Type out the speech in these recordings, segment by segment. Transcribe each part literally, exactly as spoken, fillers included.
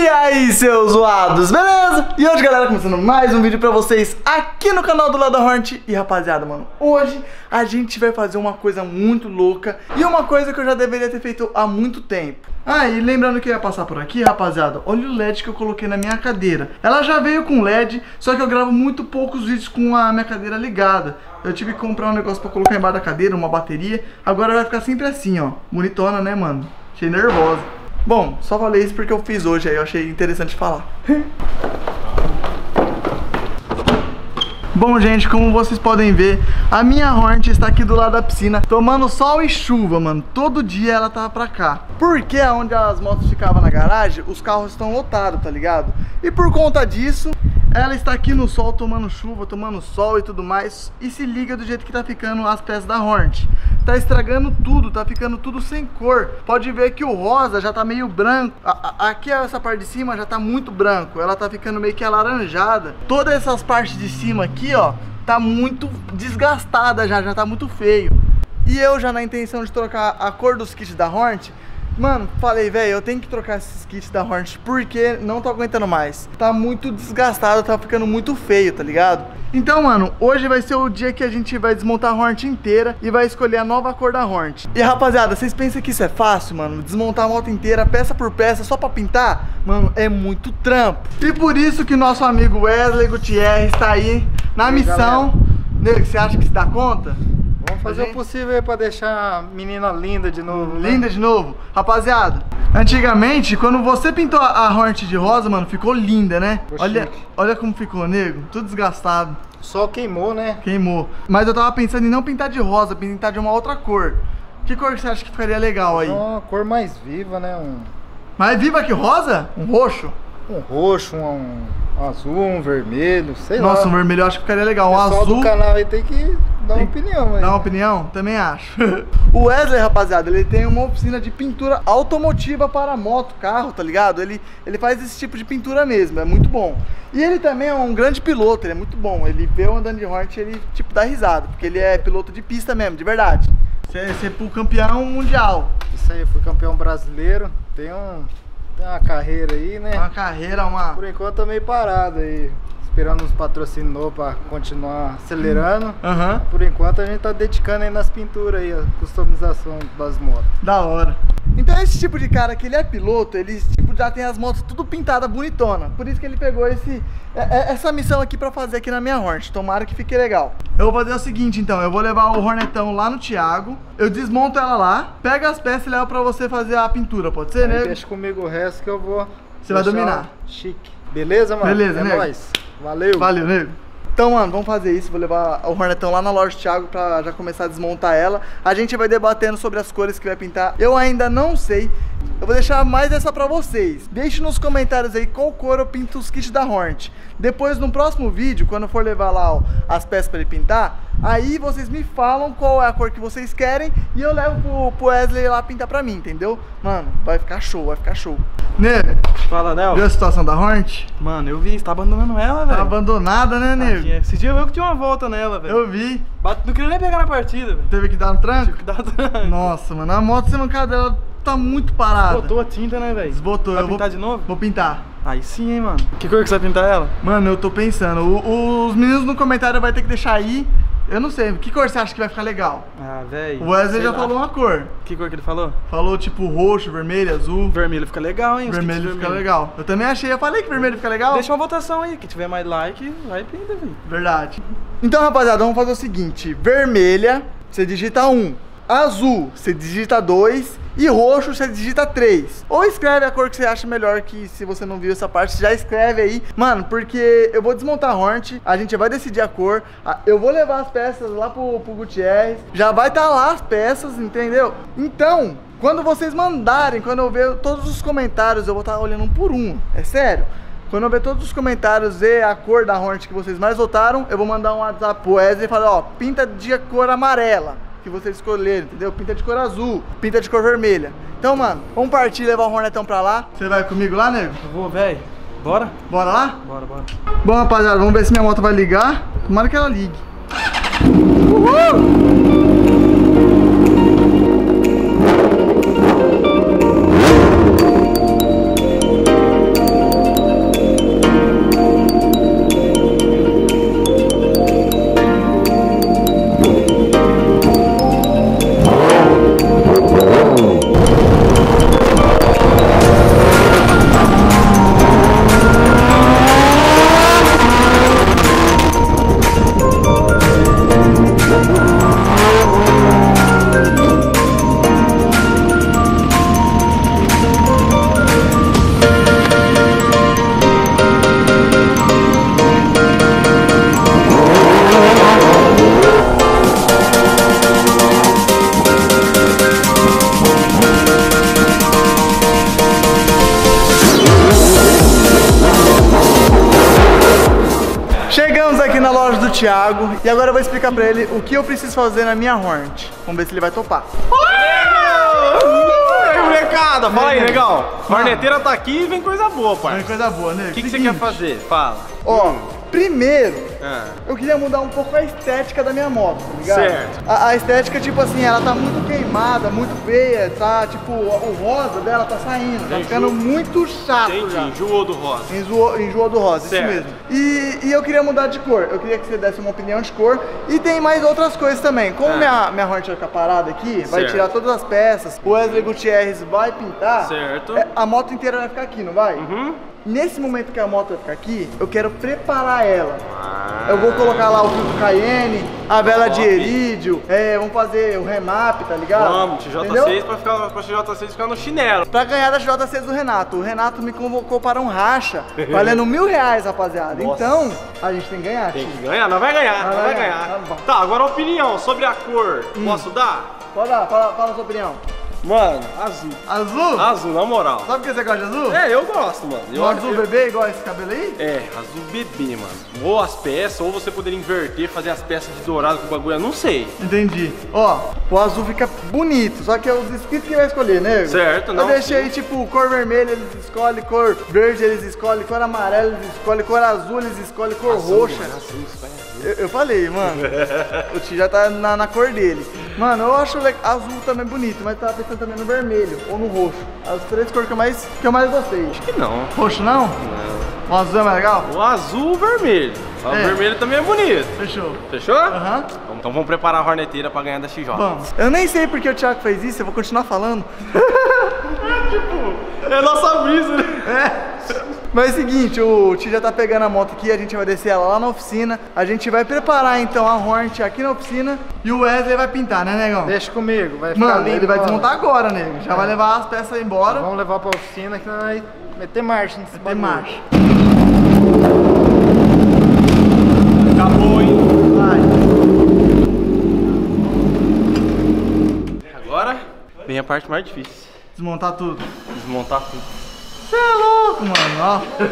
aí, seus zoados, beleza? E hoje, galera, começando mais um vídeo pra vocês aqui no canal do Lada Hornet. E rapaziada, mano, hoje a gente vai fazer uma coisa muito louca e uma coisa que eu já deveria ter feito há muito tempo. Ah, e lembrando que eu ia passar por aqui, rapaziada, olha o L E D que eu coloquei na minha cadeira. Ela já veio com L E D, só que eu gravo muito poucos vídeos com a minha cadeira ligada. Eu tive que comprar um negócio pra colocar embaixo da cadeira, uma bateria. Agora vai ficar sempre assim, ó, bonitona, né, mano? Achei nervosa. Bom, só falei isso porque eu fiz hoje, aí eu achei interessante falar. Bom, gente, como vocês podem ver, a minha Hornet está aqui do lado da piscina, tomando sol e chuva, mano. Todo dia ela tava pra cá. Porque onde as motos ficavam na garagem, os carros estão lotados, tá ligado? E por conta disso, ela está aqui no sol, tomando chuva, tomando sol e tudo mais. E se liga do jeito que tá ficando as peças da Hornet. Tá estragando tudo, tá ficando tudo sem cor. Pode ver que o rosa já tá meio branco. a, a, Aqui essa parte de cima já tá muito branco. Ela tá ficando meio que alaranjada. Todas essas partes de cima aqui, ó, tá muito desgastada já, já tá muito feio. E eu já na intenção de trocar a cor dos kits da Hornet, mano, falei, velho, eu tenho que trocar esses kits da Hornet porque não tô aguentando mais. Tá muito desgastado, tá ficando muito feio, tá ligado? Então, mano, hoje vai ser o dia que a gente vai desmontar a Hornet inteira e vai escolher a nova cor da Hornet. E rapaziada, vocês pensam que isso é fácil, mano? Desmontar a moto inteira, peça por peça, só pra pintar? Mano, é muito trampo. E por isso que nosso amigo Wesley Gutierrez tá aí na missão. Nego, você acha que se dá conta? Vamos fazer o possível aí pra deixar a menina linda de novo, né? Linda de novo. Rapaziada, antigamente, quando você pintou a Hornet de rosa, mano, ficou linda, né? Olha, olha como ficou, nego. Tudo desgastado. Só queimou, né? Queimou. Mas eu tava pensando em não pintar de rosa, pintar de uma outra cor. Que cor que você acha que ficaria legal aí? Uma cor mais viva, né? Um... Mais viva que rosa? Um roxo? Um roxo, um, um azul, um vermelho, sei Nossa, lá. um vermelho eu acho que ficaria legal. Um o pessoal azul. do canal aí tem que dar uma opinião aí. Dá uma opinião? Também acho. O Wesley, rapaziada, ele tem uma oficina de pintura automotiva para moto, carro, tá ligado? Ele, ele faz esse tipo de pintura mesmo, é muito bom. E ele também é um grande piloto, ele é muito bom. Ele vê o andando de Hornet, ele tipo dá risada, porque ele é piloto de pista mesmo, de verdade. Você é pro campeão mundial. Isso aí, fui campeão brasileiro, tem um... Tem uma carreira aí, né? Uma carreira, uma... Por enquanto tô meio parado aí, esperando uns patrocínios novos pra continuar acelerando. Uhum. Por enquanto a gente tá dedicando aí nas pinturas aí, a customização das motos. Da hora. Então esse tipo de cara que ele é piloto, ele tipo, já tem as motos tudo pintada bonitona. Por isso que ele pegou esse, essa missão aqui pra fazer aqui na minha Hornet. Tomara que fique legal. Eu vou fazer o seguinte então, eu vou levar o Hornetão lá no Thiago. Eu desmonto ela lá, pega as peças e levo pra você fazer a pintura, pode ser, né? Deixa comigo o resto que eu vou... Você vai dominar. Chique. Beleza, mano? Beleza, é nego. nóis. Valeu. Valeu, nego. Então, mano, vamos fazer isso. Vou levar o Hornetão lá na loja do Thiago pra já começar a desmontar ela. A gente vai debatendo sobre as cores que vai pintar. Eu ainda não sei. Eu vou deixar mais essa pra vocês. Deixe nos comentários aí qual cor eu pinto os kits da Hornet. Depois, no próximo vídeo, quando eu for levar lá ó, as peças pra ele pintar, aí vocês me falam qual é a cor que vocês querem e eu levo pro, pro Wesley lá pintar pra mim, entendeu? Mano, vai ficar show, vai ficar show. Nego, fala, Nel. viu a situação da Hornet? Mano, eu vi, você tá abandonando ela, velho. Tá abandonada, né, nego? Tadinha. Esse dia eu que tinha uma volta nela, velho. Eu vi. Bate... Não queria nem pegar na partida, velho. Teve que dar no tranco? Tive que dar tranco. Nossa, mano, a moto sem mancada dela tá muito parada. Botou a tinta, né, velho? Desbotou. Vai eu pintar vou... de novo? Vou pintar. Aí sim, hein, mano. Que cor que você vai pintar ela? Mano, eu tô pensando. O, os meninos no comentário vai ter que deixar aí. Eu não sei. Que cor você acha que vai ficar legal? Ah, velho. O Wesley já lá. falou uma cor. Que cor que ele falou? Falou tipo roxo, vermelho, azul. Vermelho fica legal, hein? Vermelho fica legal. Eu também achei. Eu falei que vermelho fica legal. Deixa uma votação aí. Que tiver mais like, vai pinta, velho. Verdade. Então, rapaziada, vamos fazer o seguinte. Vermelha, você digita um. Azul, você digita dois. E roxo, você digita três. Ou escreve a cor que você acha melhor, que se você não viu essa parte, já escreve aí. Mano, porque eu vou desmontar a Hornet, a gente vai decidir a cor. Eu vou levar as peças lá pro, pro Gutierrez. Já vai estar tá lá as peças, entendeu? Então, quando vocês mandarem, quando eu ver todos os comentários, eu vou estar tá olhando um por um. É sério. Quando eu ver todos os comentários e a cor da Hornet que vocês mais votaram, eu vou mandar um WhatsApp pro Wesley e falar, ó, pinta de cor amarela. Que vocês escolherem, entendeu? Pinta de cor azul, pinta de cor vermelha. Então, mano, vamos partir e levar o Hornetão pra lá. Você vai comigo lá, nego? Eu vou, velho. Bora? Bora lá? Bora, bora. Bom, rapaziada, vamos ver se minha moto vai ligar. Tomara que ela ligue. Uhul! Thiago e agora eu vou explicar pra ele o que eu preciso fazer na minha Hornet. Vamos ver se ele vai topar. Ei, molecada, fala aí, Nego. legal. Horneteira tá aqui e vem coisa boa, pai. Vem coisa boa, né? O que, que você quer fazer? Fala. Ó, primeiro, Ah. eu queria mudar um pouco a estética da minha moto, tá ligado? Certo. A, a estética, tipo assim, ela tá muito queimada, muito feia, tá, tipo, o rosa dela tá saindo, tá Entendi. ficando muito chato Entendi, já. enjoou do rosa. Enjoou, enjoou do rosa, Certo. isso mesmo. E, e eu queria mudar de cor, eu queria que você desse uma opinião de cor. E tem mais outras coisas também. Como Ah. minha, minha Hornet vai ficar parada aqui, vai Certo. tirar todas as peças, o Wesley Gutierrez vai pintar, Certo. é, a moto inteira vai ficar aqui, não vai? Uhum. Nesse momento que a moto vai ficar aqui, eu quero preparar ela. Ah. Eu vou colocar lá o filtro Cayenne, a vela de Top. erídio, é, vamos fazer o remap, tá ligado? Vamos, T J Entendeu? seis pra, ficar, pra T J seis ficar no chinelo. Pra ganhar da J seis do Renato. O Renato me convocou para um racha, valendo mil reais, rapaziada. Nossa. Então, a gente tem que ganhar, Tem tio. que ganhar, não vai ganhar, Não não vai vai ganhar, ganhar. tá bom. Tá, agora a opinião sobre a cor. Posso dar? Pode dar, fala, fala a sua opinião. Mano, azul. Azul? Azul, na moral. Sabe por que você gosta de azul? É, eu gosto, mano. Eu, Um azul eu- bebê igual esse cabelo aí? É, azul bebê, mano. Ou as peças, ou você poderia inverter, fazer as peças de dourado com o bagulho, eu não sei. Entendi. Ó, o azul fica bonito, só que é os inscritos que vai escolher, né? Certo, não, Eu deixei, sim. tipo, cor vermelha eles escolhem, cor verde eles escolhem, cor amarela eles escolhem, cor azul eles escolhem, cor roxa. Mano, azul, isso vai azul. Eu, eu falei, mano, o tio já tá na, na cor dele. Mano, eu acho le- azul também bonito, mas tava pensando também no vermelho ou no roxo. As três cores que eu mais, que eu mais gostei. Acho que não. Roxo não? Não. O azul é mais legal? O azul, o vermelho. O É. vermelho também é bonito. Fechou. Fechou? Aham. Então vamos preparar a horneteira pra ganhar da X J. Vamos. Eu nem sei porque o Thiago fez isso, eu vou continuar falando. É nossa brisa, né? Mas é o seguinte, o tio já tá pegando a moto aqui, a gente vai descer ela lá na oficina. A gente vai preparar então a Hornet aqui na oficina e o Wesley vai pintar, né, negão? Deixa comigo, vai ficar Mano, lindo. ele vai ó. desmontar agora, nego. Já vai levar as peças embora. Vamos levar pra oficina que nós vai meter marcha nesse Tem bagulho. marcha. Acabou, hein? Vai. Agora vem a parte mais difícil. Desmontar tudo. Desmontar tudo. Você é louco, mano,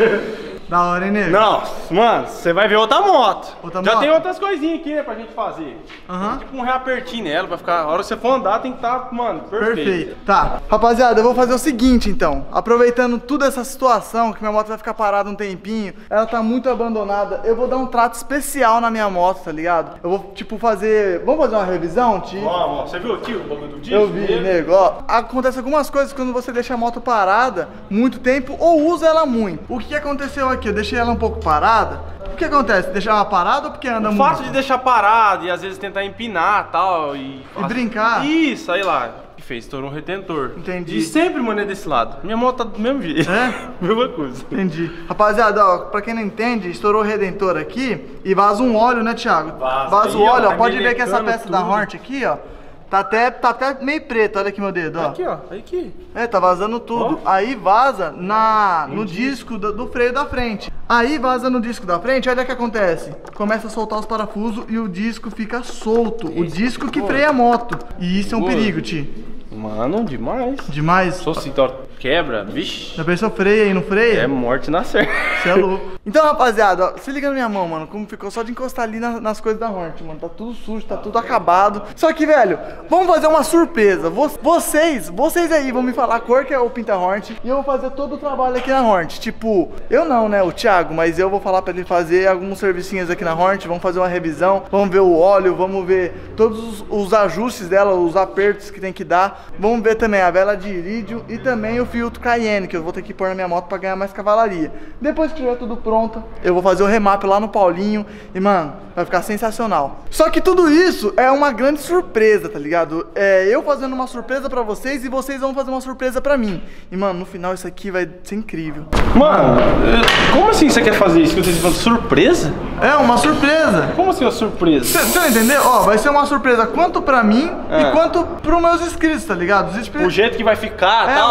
ó. Da hora, hein, nego? Não, mano, você vai ver outra moto. Outra Já moto? tem outras coisinhas aqui, né, pra gente fazer. Aham. Tipo um reapertinho nela, pra ficar. A hora que você for andar tem que estar, mano, perfeito. Perfeito. Tá. Rapaziada, eu vou fazer o seguinte, então. Aproveitando toda essa situação, que minha moto vai ficar parada um tempinho, ela tá muito abandonada, eu vou dar um trato especial na minha moto, tá ligado? Eu vou, tipo, fazer... Vamos fazer uma revisão, tio? Ó, ó, você viu aqui o bagulho do disco? Eu vi, nego, ó. Acontece algumas coisas quando você deixa a moto parada muito tempo ou usa ela muito. O que aconteceu aqui? Eu deixei ela um pouco parada. O que acontece? Deixar ela parada ou porque anda O muito? fato de deixar parado e às vezes tentar empinar tal, e tal. E brincar. Isso, aí lá. Que fez, estourou um retentor. Entendi. E sempre, mano, é desse lado. Minha moto tá do mesmo jeito. É? Mesma coisa. Entendi. Rapaziada, ó, pra quem não entende, estourou o redentor aqui e vaza um óleo, né, Thiago? Vaza. o Aí, ó, óleo, ó. tá Pode ver que essa melecando peça da tudo. Hornet aqui, ó, tá até, tá até meio preto. Olha aqui meu dedo, ó. Aqui, ó. Aqui. É, tá vazando tudo. Aí vaza na, no disco do, do freio da frente. Aí vaza no disco da frente, olha o que acontece. Começa a soltar os parafusos e o disco fica solto. O disco que freia a moto. E isso é um Boa. perigo, Ti. Mano, demais. Demais. Sou cinto quebra, vixe. Já pensou freia e não freia? É morte na certa. Você é louco. Então, rapaziada, ó, se liga na minha mão, mano. Como ficou só de encostar ali na- nas coisas da Hornet, mano. Tá tudo sujo, tá tudo acabado. Só que, velho, vamos fazer uma surpresa. Vo- Vocês, vocês aí vão me falar a cor que é o Pinta Hornet. E eu vou fazer todo o trabalho aqui na Hornet. Tipo, eu não, né, o Thiago, mas eu vou falar pra ele fazer alguns servicinhos aqui na Hornet. Vamos fazer uma revisão, vamos ver o óleo, vamos ver todos os, os ajustes dela, os apertos que tem que dar. Vamos ver também a vela de irídio e também o filtro Cayenne, que eu vou ter que pôr na minha moto pra ganhar mais cavalaria. Depois que tiver tudo pronto, eu vou fazer o remap lá no Paulinho e, mano, vai ficar sensacional. Só que tudo isso é uma grande surpresa, tá ligado? É eu fazendo uma surpresa pra vocês e vocês vão fazer uma surpresa pra mim. E, mano, no final isso aqui vai ser incrível. Mano, eh, como assim você quer fazer isso? Que você tá falando surpresa? É uma surpresa. Como assim uma surpresa? Você vai entender? Ó, vai ser uma surpresa quanto pra mim É. e quanto pros meus inscritos, tá ligado? Os inscritos... O jeito que vai ficar e É, tal? os Ah.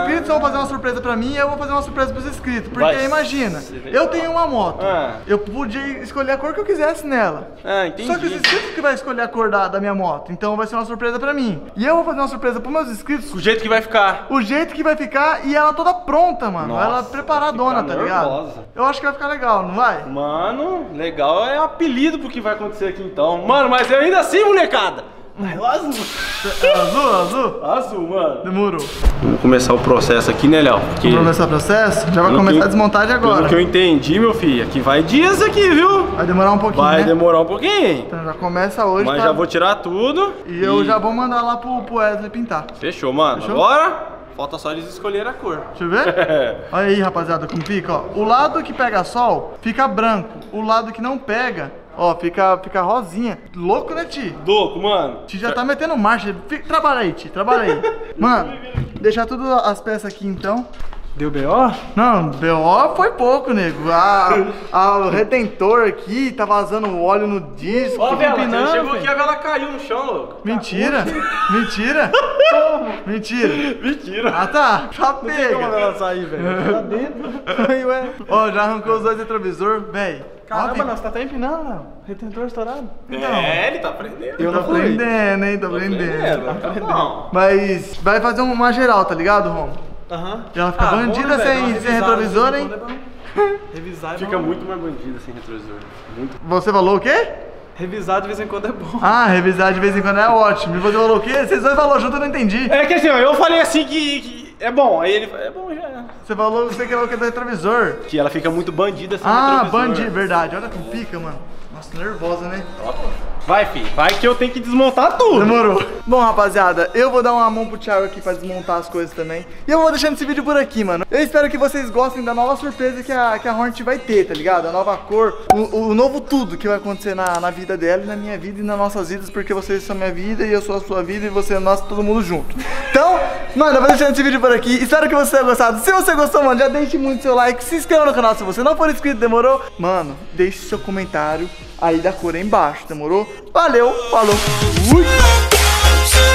inscritos vão fazer uma surpresa pra mim e eu vou fazer uma surpresa pros inscritos. Porque Vai imagina, ser eu tenho uma moto, Ah. eu podia escolher a cor que eu quisesse nela. Ah, entendi. Só que os inscritos que vai escolher a cor da, da minha moto, então vai ser uma surpresa pra mim. E eu vou fazer uma surpresa pros meus inscritos, O jeito que vai ficar. o jeito que vai ficar e ela toda pronta, mano. Nossa, ela preparadona, vai tá ficar ligado? nervosa. Eu acho que vai ficar legal, não vai? Mano, legal é o apelido pro que vai acontecer aqui então. Mano, mas eu ainda assim, molecada. O azul. Azul, azul? Azul, mano. Demorou. Vamos começar o processo aqui, né, Léo? Porque Vamos começar o processo? Já vai pelo começar que- a desmontagem agora. Pelo que eu entendi, meu filho, aqui vai dias aqui, viu? Vai demorar um pouquinho, Vai né? demorar um pouquinho. Então já começa hoje, Mas pra- já vou tirar tudo. E eu já vou mandar lá pro, pro Wesley pintar. Fechou, mano. Fechou? Agora, falta só eles escolherem a cor. Deixa eu ver. Olha aí, rapaziada, como fica, ó. O lado que pega sol fica branco. O lado que não pega, ó, fica, fica rosinha. Louco, né, Ti? Louco, mano. Ti já tá metendo marcha. Fica- Trabalha aí, Ti, trabalha aí. Mano, deixar tudo as peças aqui então. Deu B O? Não, B O foi pouco, nego. A, a- o retentor aqui tá vazando óleo no disco. Ó a vela, empinando, você chegou filho. aqui, a vela caiu no chão, louco. Mentira, mentira. Mentira. Mentira. Ah, tá. Tá Como pega. ela sair, velho? Tá dentro. Aí, ué. Ó, já arrancou os dois retrovisor, véi. Caramba, Ó, não, você tá até empinando, não. Retentor estourado. É, ele tá aprendendo. Eu tô aprendendo, hein? Tô aprendendo. Tá aprendendo. Mas vai fazer uma geral, tá ligado, Rom? Aham. E ela fica bom, bandida né, velho? sem- Dá uma sem revisada, retrovisor, assim, hein? quando é bom. Revisar é Fica bom. muito mais bandida sem retrovisor. Muito. Você falou o quê? Revisar de vez em quando é bom. Ah, revisar de vez em quando é ótimo. E você falou o quê? Vocês dois falaram junto, eu não entendi. É que assim, ó, eu falei assim que, que é bom. Aí ele falou, é bom já. Você falou, você falou que é do retrovisor. Que ela fica muito bandida sem Ah, retrovisor. bandido, verdade. Olha como fica, mano. Nossa, nervosa, né? Vai, filho. Vai que eu tenho que desmontar tudo. Demorou. Bom, rapaziada, eu vou dar uma mão pro Thiago aqui pra desmontar as coisas também. E eu vou deixando esse vídeo por aqui, mano. Eu espero que vocês gostem da nova surpresa que a, que a Hornet vai ter, tá ligado? A nova cor, o, o novo tudo que vai acontecer na, na vida dela e na minha vida e nas nossas vidas, porque vocês são minha vida e eu sou a sua vida e você é nosso, todo mundo junto. Então, mano, eu vou deixando esse vídeo por aqui. Espero que você tenha gostado. Se você gostou, mano, já deixe muito seu like, se inscreva no canal se você não for inscrito, demorou? Mano, deixe seu comentário aí da cor aí embaixo, demorou? Valeu, falou, fui!